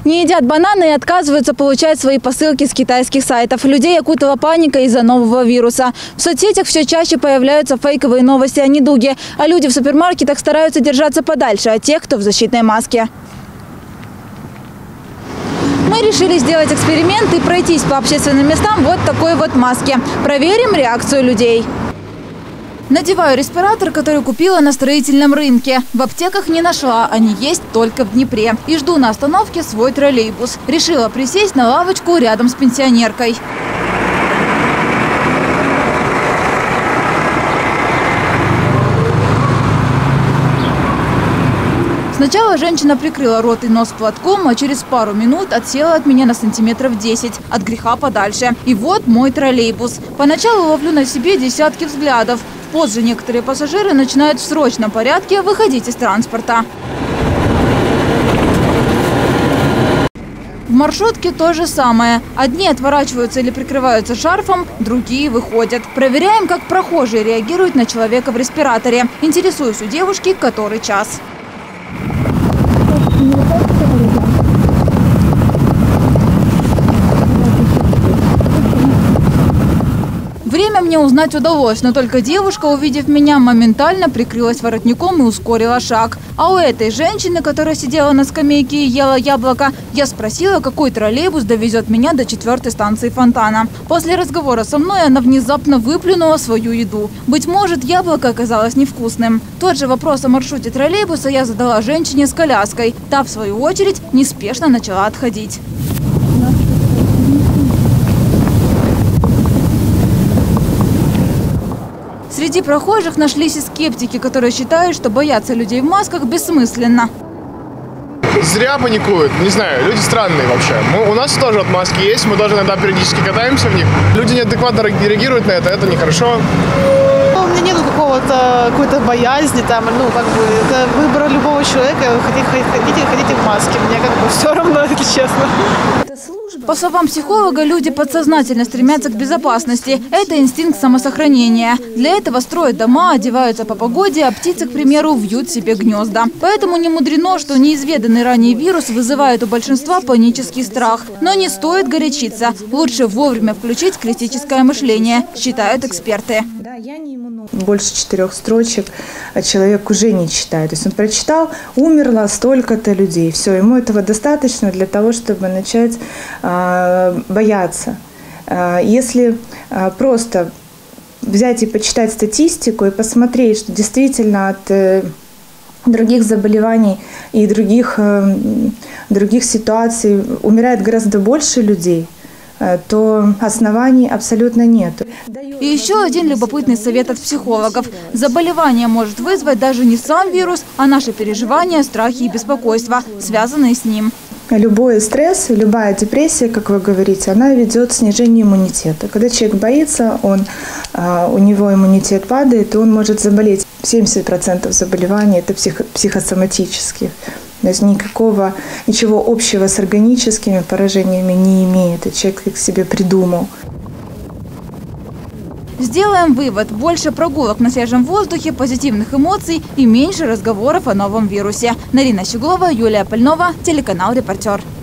Не едят бананы и отказываются получать свои посылки с китайских сайтов. Людей окутала паника из-за нового вируса. В соцсетях все чаще появляются фейковые новости о недуге, а люди в супермаркетах стараются держаться подальше от тех, кто в защитной маске. Мы решили сделать эксперимент и пройтись по общественным местам вот такой вот маске. Проверим реакцию людей. Надеваю респиратор, который купила на строительном рынке. В аптеках не нашла, они есть только в Днепре. И жду на остановке свой троллейбус. Решила присесть на лавочку рядом с пенсионеркой. Сначала женщина прикрыла рот и нос платком, а через пару минут отсела от меня на сантиметров 10, от греха подальше. И вот мой троллейбус. Поначалу ловлю на себе десятки взглядов. Позже некоторые пассажиры начинают в срочном порядке выходить из транспорта. В маршрутке то же самое. Одни отворачиваются или прикрываются шарфом, другие выходят. Проверяем, как прохожие реагируют на человека в респираторе. Интересуюсь у девушки, который час. Время мне узнать удалось, но только девушка, увидев меня, моментально прикрылась воротником и ускорила шаг. А у этой женщины, которая сидела на скамейке и ела яблоко, я спросила, какой троллейбус довезет меня до 4-й станции Фонтана. После разговора со мной она внезапно выплюнула свою еду. Быть может, яблоко оказалось невкусным. Тот же вопрос о маршруте троллейбуса я задала женщине с коляской. Та, в свою очередь, неспешно начала отходить. Среди прохожих нашлись и скептики, которые считают, что бояться людей в масках бессмысленно. Зря паникуют. Не знаю, люди странные вообще. У нас тоже вот маски есть, мы тоже иногда периодически катаемся в них. Люди неадекватно реагируют на это нехорошо. У меня нет какой-то боязни, это выбор любого человека, хотите в маске, мне все равно, если честно. По словам психолога, люди подсознательно стремятся к безопасности. Это инстинкт самосохранения. Для этого строят дома, одеваются по погоде, а птицы, к примеру, вьют себе гнезда. Поэтому не мудрено, что неизведанный ранее вирус вызывает у большинства панический страх. Но не стоит горячиться. Лучше вовремя включить критическое мышление, считают эксперты. Больше 4 строчек человек уже не читает. То есть он прочитал, умерло столько-то людей. Все, ему этого достаточно для того, чтобы начать бояться. Если просто взять и почитать статистику и посмотреть, что действительно от других заболеваний и других ситуаций умирает гораздо больше людей, то оснований абсолютно нет. И еще один любопытный совет от психологов. Заболевание может вызвать даже не сам вирус, а наши переживания, страхи и беспокойства, связанные с ним. Любой стресс, любая депрессия, как вы говорите, она ведет к снижению иммунитета. Когда человек боится, у него иммунитет падает, и он может заболеть. 70% заболеваний – это психосоматические. То есть ничего общего с органическими поражениями не имеет. И человек их себе придумал. Сделаем вывод. Больше прогулок на свежем воздухе, позитивных эмоций и меньше разговоров о новом вирусе. Нарина Щеглова, Юлия Пальнова, телеканал «Репортер».